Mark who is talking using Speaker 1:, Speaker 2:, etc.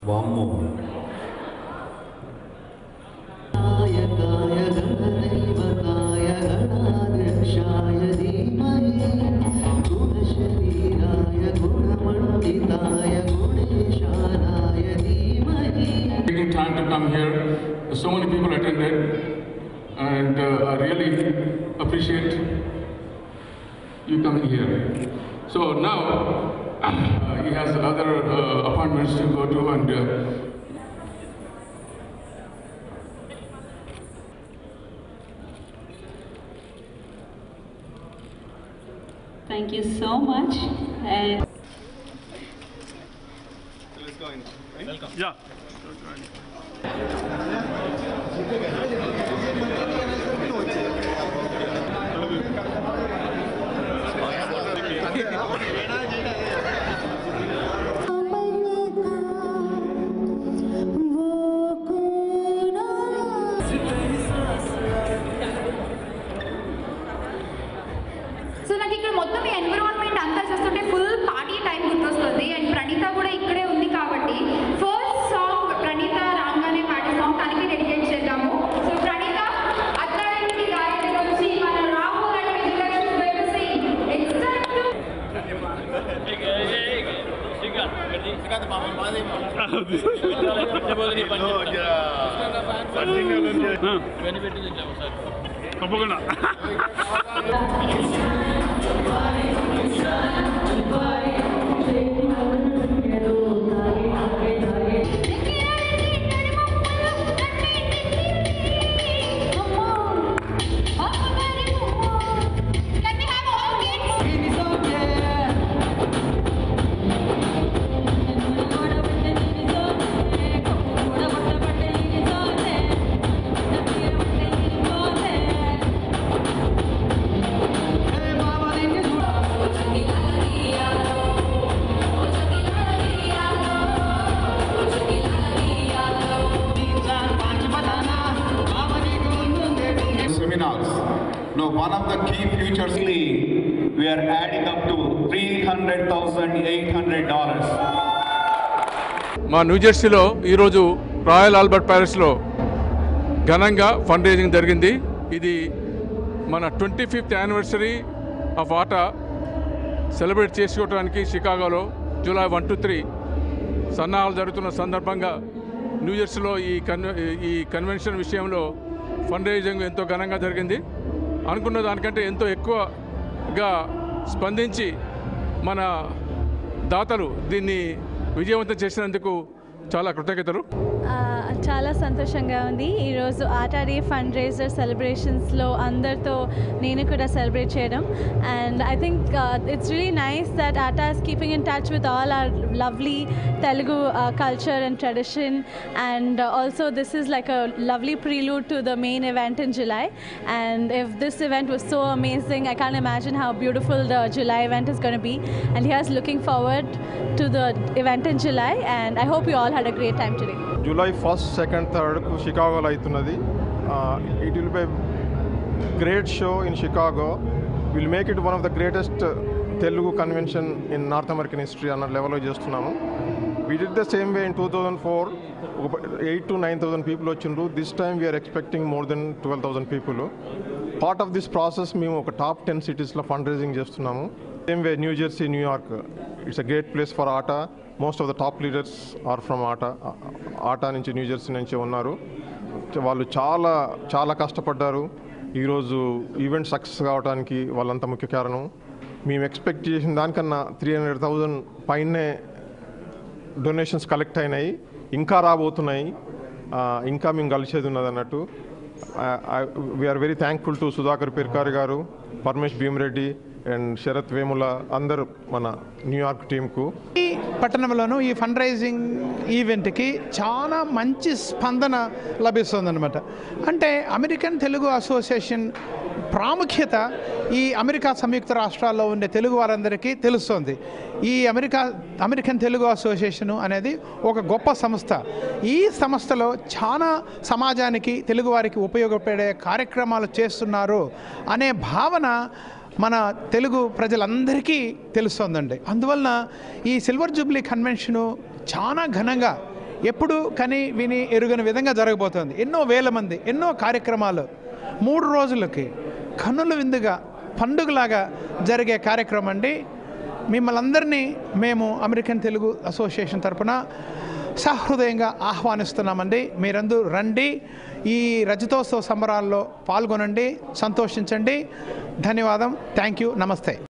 Speaker 1: వామ్మో
Speaker 2: taking time to come here. So many people attended, and I really appreciate you coming here. So now he has other appointments to go to, and
Speaker 3: thank you so much. And
Speaker 4: let's go in.
Speaker 5: Welcome. Yeah.
Speaker 6: So నాకు ఇక్కడ మొత్తం ఈ environment అంతా చూస్తుంటే full party time గుర్తొస్తుంది. And Praneetha కూడా ఇక్కడే ఉంది కాబట్టి ఫస్ట్ సాంగ్ ప్రణీత రాగానే పాడే సాంగ్ తనకి డెడికేట్ చేద్దాము. సో ప్రణీత అత్తారింటికి గాయత్రి వచ్చి మన Rahul and Vijayalakshmi baby it's time to
Speaker 5: తప్పకుండా
Speaker 4: Seminars. Now, one of the key features, we are adding up to $300,800.
Speaker 2: మా న్యూజెర్సీలో ఈరోజు రాయల్ ఆల్బర్ట్ ప్యాలెస్లో ఘనంగా ఫండ్ రైజింగ్ జరిగింది. ఇది మన 25th anniversary of atta celebrate చేసుకోవడానికి షికాగోలో జూలై 1 to 3 సన్నాహాలు జరుగుతున్న సందర్భంగా న్యూజెర్సీలో ఈ కన్వెన్షన్ విషయంలో ఫండ్ రైజింగ్ ఎంతో ఘనంగా జరిగింది. అనుకున్న దానికంటే ఎంతో ఎక్కువగా స్పందించి మన దాతలు దీన్ని విజయవంతం చేసినందుకు చాలా కృతజ్ఞతలు.
Speaker 7: చాలా సంతోషంగా ఉంది. ఈరోజు ఆటా డే ఫండ్ రైజర్ సెలబ్రేషన్స్లో అందరితో నేను కూడా సెలబ్రేట్ చేయడం. And I think it's really nice that ATA is keeping in touch with all our lovely Telugu culture and tradition, and also this is like a lovely prelude to the main event in July. And if this event was so amazing, I can't imagine how beautiful the July event is going to be. And here's looking forward to the event in July, and I hope you all had a great time today.
Speaker 8: July 1st, 2nd, 3rd షికాగోలో అవుతున్నది. It will be great show in Chicago. Will make it one of the greatest Telugu convention in North American history అన్న లెవెల్లో చేస్తున్నాము. We did the same way in 2004. 8,000 to 9,000 people వచ్చిండ్రు. This time we are expecting more than 12,000 people. Part of this process మేము ఒక top 10 సిటీస్లో fund raising చేస్తున్నాము. Same way New Jersey, New York. It's a great place for ATA. Most of the top leaders are from ATA నుంచి New Jersey నుంచి ఉన్నారు. వాళ్ళు చాలా చాలా కష్టపడ్డారు. ఈరోజు ఈవెంట్ సక్సెస్ కావడానికి వాళ్ళంతా ముఖ్య కారణం. మేము ఎక్స్పెక్ట్ చేసిన దానికన్నా 300,000 పైనే డొనేషన్స్ కలెక్ట్ అయినాయి. ఇంకా రాబోతున్నాయి. ఇంకా మేము కలిసేది ఉన్నది అన్నట్టు. We are very thankful to Sudhakar Pirkari garu, Paramesh Bheemreddy and Sharath Vemula, అందరు మన న్యూయార్క్ టీంకు.
Speaker 9: ఈ పట్టణంలోనూ ఈ ఫండ్ రైజింగ్ ఈవెంట్కి చాలా మంచి స్పందన లభిస్తుందన్నమాట. అంటే అమెరికన్ తెలుగు అసోసియేషన్ ప్రాముఖ్యత ఈ అమెరికా సంయుక్త రాష్ట్రాల్లో ఉండే తెలుగు వారందరికీ తెలుస్తుంది. ఈ అమెరికన్ తెలుగు అసోసియేషను అనేది ఒక గొప్ప సంస్థ. ఈ సంస్థలో చాలా సమాజానికి తెలుగువారికి ఉపయోగపడే కార్యక్రమాలు చేస్తున్నారు అనే భావన మన తెలుగు ప్రజలందరికీ తెలుస్తుందండి. అందువలన ఈ సిల్వర్ జూబ్లీ కన్వెన్షను చాలా ఘనంగా ఎప్పుడు కని విని ఎరుగని విధంగా జరగబోతోంది. ఎన్నో వేల మంది, ఎన్నో కార్యక్రమాలు 3 రోజులకి కన్నుల విందుగా పండుగలాగా జరిగే కార్యక్రమం అండి. మిమ్మల్ని అందరినీ మేము అమెరికన్ తెలుగు అసోసియేషన్ తరఫున సహృదయంగా ఆహ్వానిస్తున్నామండి. మీరందరూ రండి, ఈ రజతోత్సవ సంబరాల్లో పాల్గొనండి, సంతోషించండి. ధన్యవాదం. Thank you. నమస్తే.